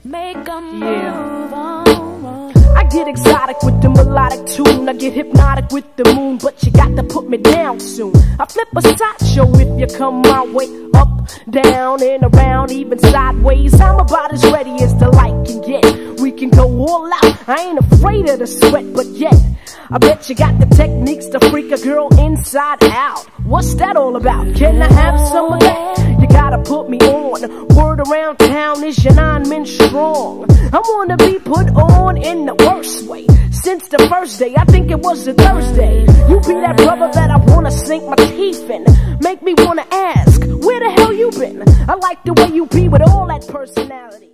Make a move on. I get exotic with the melodic tune. I get hypnotic with the moon, but you got to put me down soon. I flip a sideshow if you come my way. Up, down, and around, even sideways. I'm about as ready as the light can get. We can go all out. I ain't afraid of the sweat, but yet I bet you got the techniques to freak a girl inside out. What's that all about? Can I have some of that? You gotta put me on. Word around town is you're 9 men strong. I wanna be put on in the worst way. Since the first day, I think it was a Thursday. You be that brother that I wanna sink my teeth in. Make me wanna ask, where the hell you been? I like the way you be with all that personality.